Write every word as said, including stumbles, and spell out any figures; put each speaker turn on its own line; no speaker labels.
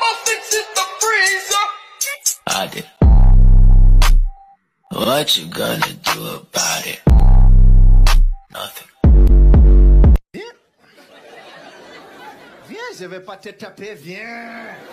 I did. What you gonna do about it? Nothing.
Viens. Viens, je vais pas te taper, viens.